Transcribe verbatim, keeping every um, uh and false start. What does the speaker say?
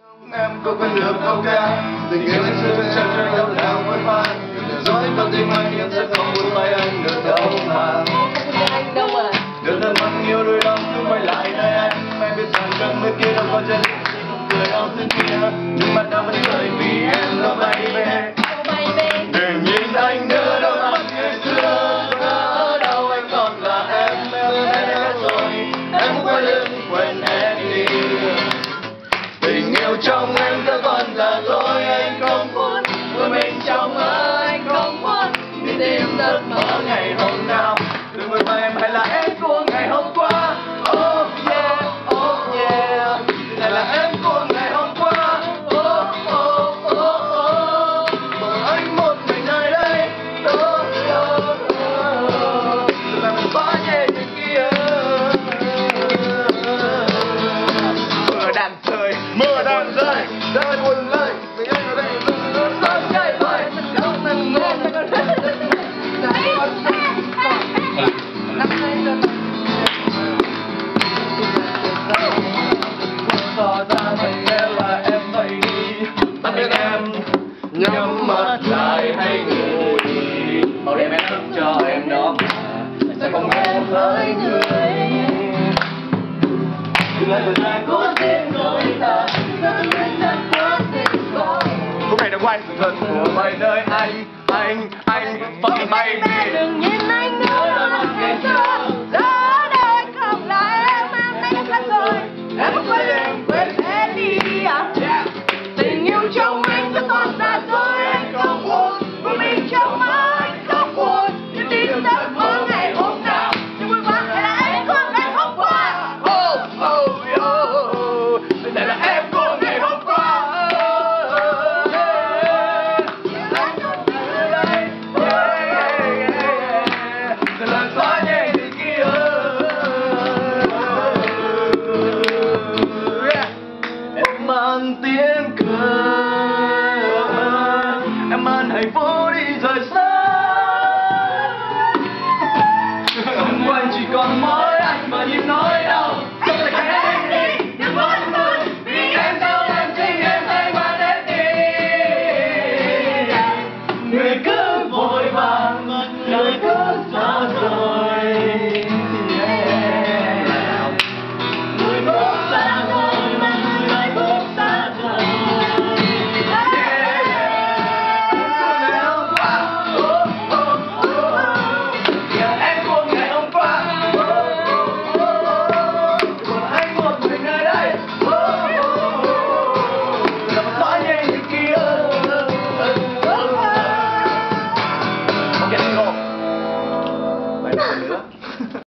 Em có quên được câu ca tình yêu anh xưa chân trời đâu nào mới phai để dối con tim anh em sẽ không buồn tay anh được đâu mà được thơm mắt yêu đôi lòng cứ quay lại nơi anh em biết rằng cơn mưa kia đâu có chân người đau thương kia nhưng mà đâu vẫn cười vì em lo baby đừng nhìn anh nữa đâu mắt ngày xưa ở đâu anh còn là em em đã rồi em cũng quay lưng quên em đi tình yêu trong em đã còn là dối anh không muốn của mình trong mơ anh không muốn đi tìm giấc mơ ngày hôm nào đừng vội mà em hay là em của ngày hôm qua oh yeah oh yeah này là em của ngày hôm qua oh oh oh oh bỏ anh một mình nơi đây oh oh oh làm mình quá nhẹ như kia mưa đang rơi mưa đang rơi rơi buồn lời tình anh ở đây rơi rơi rơi không mình ngủ tỏ ra vậy là em phải đi anh biết em nhắm mắt lại hay ngủ đi mau đêm em thức cho em đó sẽ không ngủ với người đừng lại thời gian cố tin người ta lúc này đã quay gần của mày nơi anh anh anh phải bay đi đừng nhìn anh nữa là ngày xưa đó đâu anh không là em em nay đã khác rồi em không quên em quên em đi à tình yêu trong anh vẫn còn là dối anh không buồn của mình trong mơ anh không buồn như tin giấc mơ ngày hôm nào nhưng vui quá hay là em của ngày hôm qua oh oh oh đây là em của ngày hôm qua lần xóa nhẹ từ kia em mang tiếng cười em mang hạnh phúc